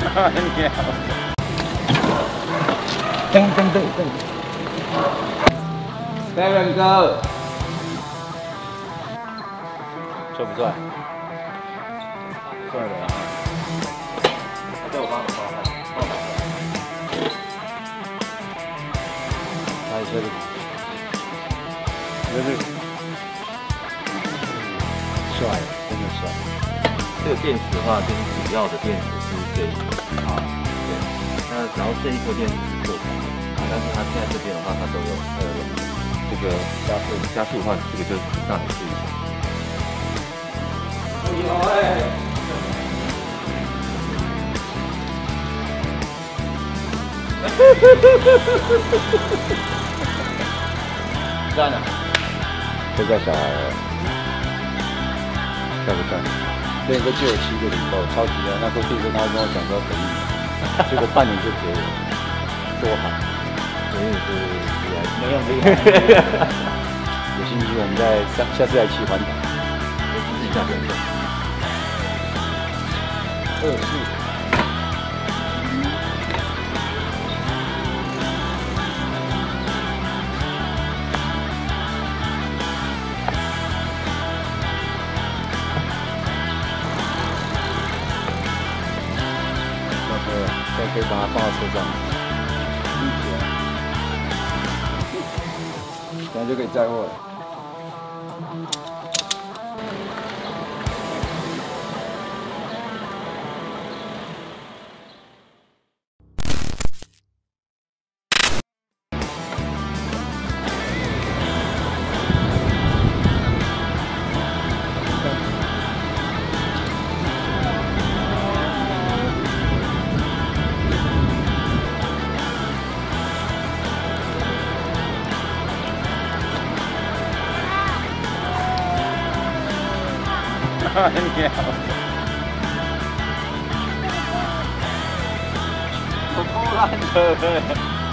噔， 飞人哥， 帅不帅？帅的啊！ 对我帮你包好， 来这里，这个帅，真的帅。 这个电池的话，就是主要的电池是这一颗啊，对。那然后这一颗电池是做成的，但是它现在这边的话，它都有这个加速的话，这个就让你试一下。你好哎。赞啊！ 都带小孩了，帅不帅？练哥借我7个礼拜，超级的。那时候第一次他跟我讲说可以，结果半年就给我，多好！没有，有兴趣我们下次来骑环岛， 自己下边做。 24。现在可以把它放到车上，等下就可以载货了。你好，我够烂的。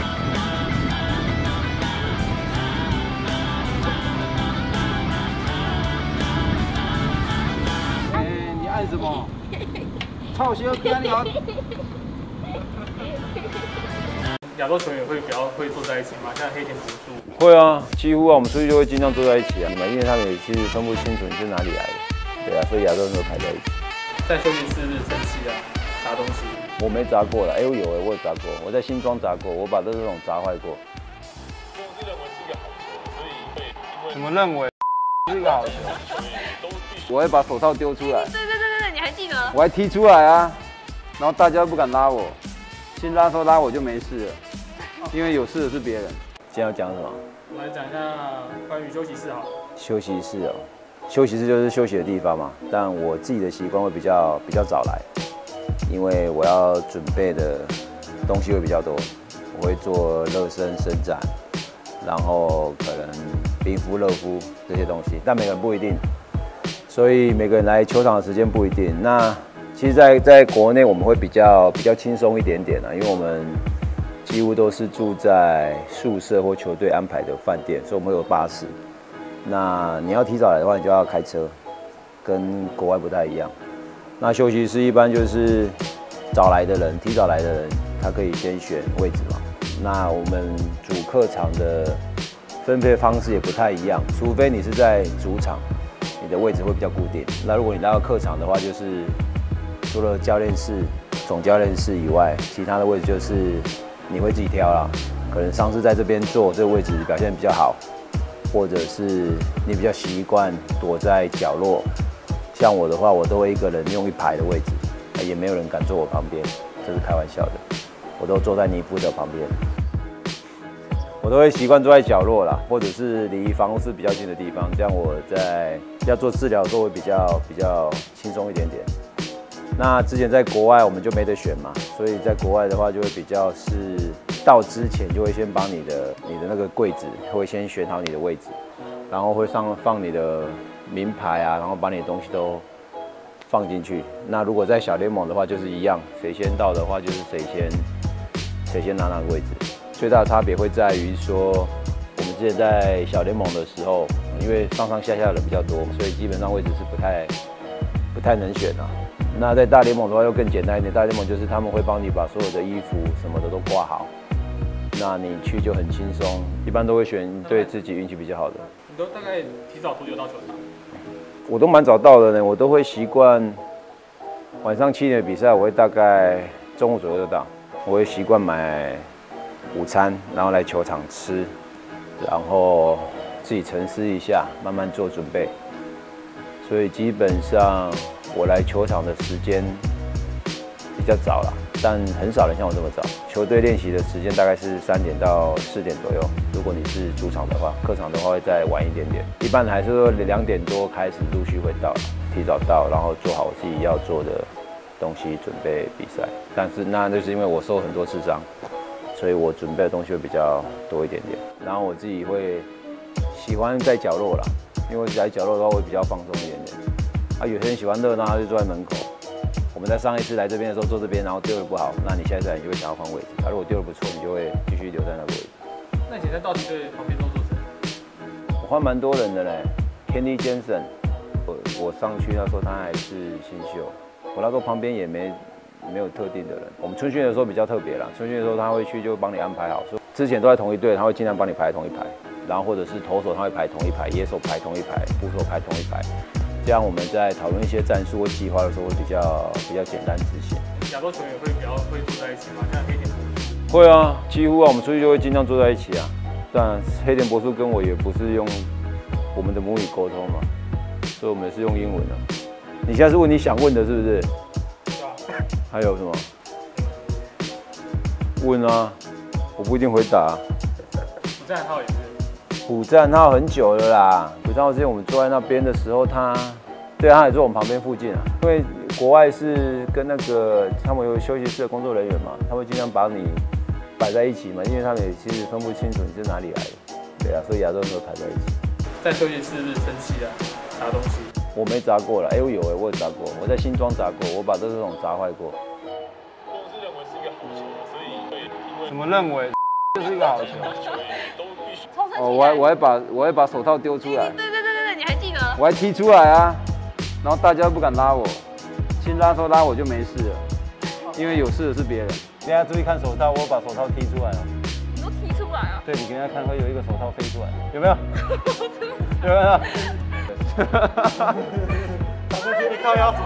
你按什么？操鞋跟你好。 亚洲球员会比较会坐在一起嘛，像黑田博树。 会啊，几乎啊，我们出去就会经常坐在一起啊，因为他们也其实分不清楚你是哪里来的。对啊，所以亚洲人都排在一起。 在休息室生气啊，砸东西。 我没砸过了，我有砸过，我在新庄砸过，我把这种砸坏过。 公司认为是一个好球，所以会因为怎么认为是一个好球？我会把手套丢出来。 对，你还记得？ 我还踢出来啊，然后大家不敢拉我，新拉我就没事了，因为有事的是别人。今天要讲什么？ 我们来讲一下关于休息室好了。 休息室哦。休息室就是休息的地方嘛，但我自己的习惯会比较早来，因为我要准备的东西会比较多，我会做热身伸展，然后可能冰敷、热敷这些东西，但每个人不一定，所以每个人来球场的时间不一定。那其实在国内我们会比较轻松一点点啊，因为我们几乎都是住在宿舍或球队安排的饭店，所以我们会有巴士。那你要提早来的话，你就要开车，跟国外不太一样。那休息室一般就是提早来的人，他可以先选位置嘛。那我们主客场的分配方式也不太一样，除非你是在主场，你的位置会比较固定。那如果你来到客场的话，就是除了教练室、总教练室以外，其他的位置就是你会自己挑啦。可能上次在这边坐这个位置表现比较好。或者是你比较习惯躲在角落，像我的话，我都会一个人用1排的位置，也没有人敢坐我旁边，这是开玩笑的。我都坐在尼夫的旁边，我都会习惯坐在角落啦，或者是离防护室比较近的地方，这样我在要做治疗的时候会比较轻松一点点。那之前在国外我们就没得选嘛，所以在国外的话就会比较是到之前就会先帮你的那个柜子会先选好你的位置，然后会放你的名牌啊，然后把你的东西都放进去。那如果在小联盟的话就是一样，谁先到的话就是谁先拿哪个位置。最大的差别会在于说，我们之前在小联盟的时候，因为上上下下的人比较多，所以基本上位置是不太能选啊。 那在大联盟的话又更简单一点，大联盟就是他们会帮你把所有的衣服什么的都挂好，那你去就很轻松。一般都会选对自己运气比较好的。 你都大概提早多久到球场？ 我都蛮早到的呢，我都会习惯晚上7点的比赛，我会大概中午左右就到。我会习惯买午餐，然后来球场吃，然后自己沉思一下，慢慢做准备。所以基本上我来球场的时间比较早啦，但很少人像我这么早。球队练习的时间大概是3点到4点左右。如果你是主场的话，客场的话会再晚一点点。一般还是说2点多开始陆续会到，提早到，然后做好我自己要做的东西，准备比赛。但是那就是因为我受很多次伤，所以我准备的东西会比较多一点点。然后我自己会喜欢在角落啦，因为在角落的话会比较放松一点点。啊，有些人喜欢热闹，他就坐在门口。我们在上一次来这边的时候坐这边，然后丢的不好，那你下一次来你就会想要换位置。如果丢的不错，你就会继续留在那个位置。 那以前在道奇队旁边都坐谁？ 我换蛮多人的嘞 ，Kenny Jensen， 我上去那时候他还是新秀，我那时候旁边也没有特定的人。我们春训的时候比较特别啦，春训的时候他会去就帮你安排好，说之前都在同一队，他会尽量帮你排同一排，然后或者是投手他会排同一排，野手排同一排，捕手排同一排。这样我们在讨论一些战术或计划的时候会比较简单执行。 亚洲球员会比较会坐在一起吗？像黑田博树。 会啊，几乎啊，我们出去就会尽量坐在一起啊。但黑田博树跟我也不是用我们的母语沟通嘛，所以我们是用英文的。你现在是问你想问的，是不是？ 是啊。 还有什么？问啊，我不一定回答。 朴赞浩也是。 朴赞浩很久了啦，朴赞浩之前我们坐在那边的时候，他也坐我们旁边附近啊。因为国外是跟那个他们有休息室的工作人员嘛，他会尽量把你摆在一起嘛，因为他们也其实分不清楚你是哪里来的，对啊，所以亚洲人都排在一起。 在休息室是不是生气啊？砸东西？ 我没砸过了，我有我有砸过，我在新庄砸过，我把这种砸坏过。 公司认为是一个好球，所以会因为怎么认为？就是一个好球。 球员都必须。 哦，我还把手套丢出来。 对，你还记得？ 我还踢出来啊，然后大家不敢拉我，新拉说拉我就没事了，因为有事的是别人。大家注意看手套，我把手套踢出来了。 你都踢出来啊？ 对，你给大家看，会有一个手套飞出来，有没有？有没有？ 打过去，你靠腰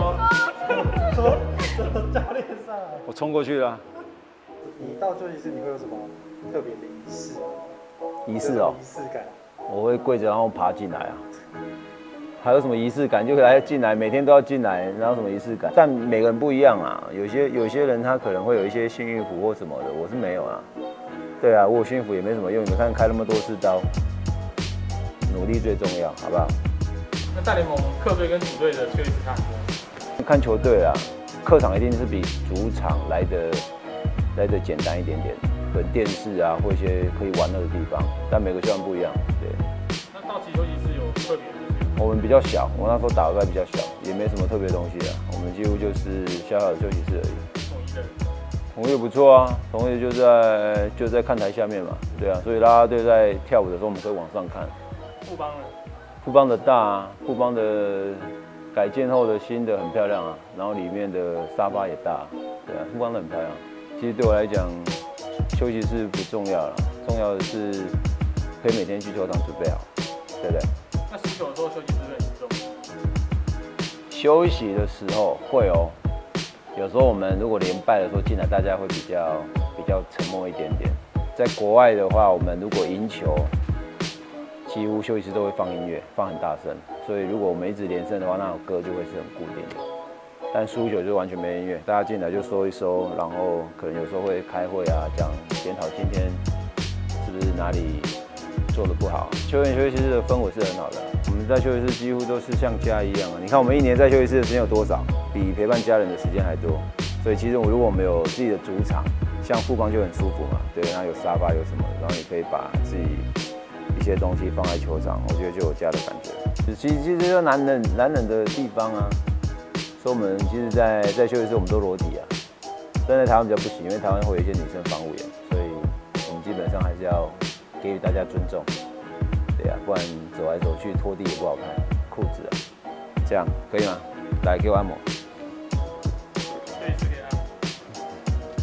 怎么教练上来？ 我冲过去了。 你到休息室你会有什么特别的仪式？ 仪式哦， 仪式感。 我会跪着然后爬进来啊。还有什么仪式感？就来进来，每天都要进来，然后什么仪式感？但每个人不一样啊，有些人他可能会有一些幸运符或什么的，我是没有啊。对啊，我有幸运符也没什么用，你们看开那么多次刀，努力最重要，好不好？ 那大联盟客队跟主队的休息室差很多。 看球队啊，客场一定是比主场来的简单一点点，可能电视啊或一些可以玩乐的地方，但每个球场不一样，对。 那道奇休息室有特别的？ 我们比较小，我那时候打的比较小，也没什么特别的东西啊，我们几乎就是小小的休息室而已。 统一的。 统一也不错啊，统一就在看台下面嘛，对啊，所以啦啦队在跳舞的时候，我们可以往上看。 富邦呢？ 富邦的大啊，富邦的改建后的新的很漂亮啊，然后里面的沙发也大，对啊，富邦的很漂亮。其实对我来讲，休息室不重要了，重要的是可以每天去球场准备好，对不对？ 那输球的时候休息室很严重。 休息的时候会哦，有时候我们如果连败的时候进来，大家会比较沉默一点点。在国外的话，我们如果赢球，几乎休息室都会放音乐，放很大声，所以如果我们一直连胜的话，那首歌就会是很固定的。但输球就完全没音乐，大家进来就收一收，然后可能有时候会开会啊，讲检讨今天是不是哪里做得不好。球员休息室的氛围是很好的，我们在休息室几乎都是像家一样啊。你看我们一年在休息室的时间有多少？比陪伴家人的时间还多。所以其实如果我们有自己的主场，像富邦就很舒服嘛，对，然后有沙发有什么，然后你可以把自己一些东西放在球场，我觉得就有家的感觉。其实就是男人的地方啊，所以我们其实在休息室我们都裸体啊，但在台湾比较不行，因为台湾会有一些女生防务员，所以我们基本上还是要给予大家尊重，对啊，不然走来走去拖地也不好看，裤子啊，这样可以吗？来给我按摩。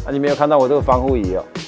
你没有看到我这个防护仪哦。